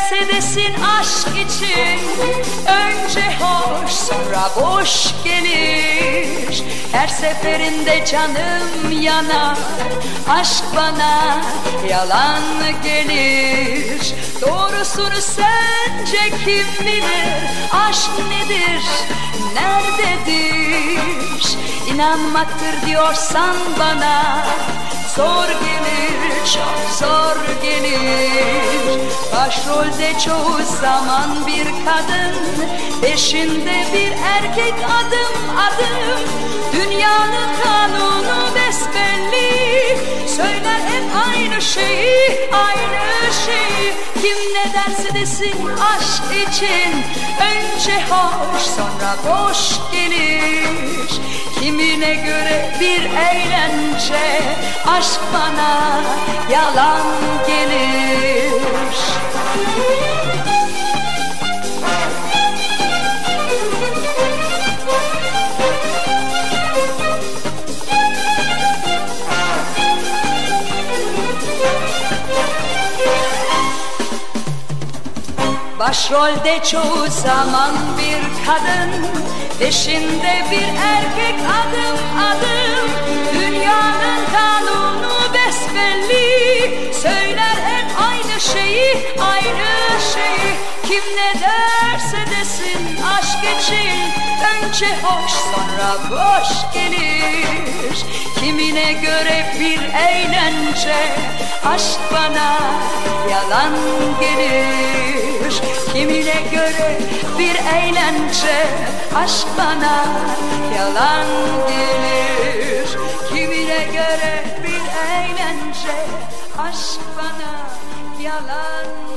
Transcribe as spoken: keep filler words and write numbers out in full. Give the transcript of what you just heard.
derse desin aşk için, önce hoş sonra boş gelir. Her seferinde canım yanar, aşk bana yalan gelir. Doğrusunu sence kim bilir, aşk nedir, nerededir? İnanmaktır diyorsan bana, zor gelir, çok zor gelir. Başrolde çoğu zaman bir kadın, peşinde bir erkek adım adım. Dünyanın kanunu besbelli, söyler hep aynı şeyi, aynı şeyi. Kim ne derse desin aşk için, önce hoş sonra boş gelir. Kimine göre bir eğlence, aşk bana yalan gelir. Başrolde çoğu zaman bir kadın, peşinde bir erkek adım adım. Dünyanın kanunu besbelli, söyler hep aynı şeyi, aynı şeyi. Kim ne derse desin aşk için, önce hoş sonra boş gelir. Kimine göre bir eğlence, aşk bana yalan gelir. Kimine göre bir eğlence, aşk bana yalan gelir. Kimine göre bir eğlence, aşk bana yalan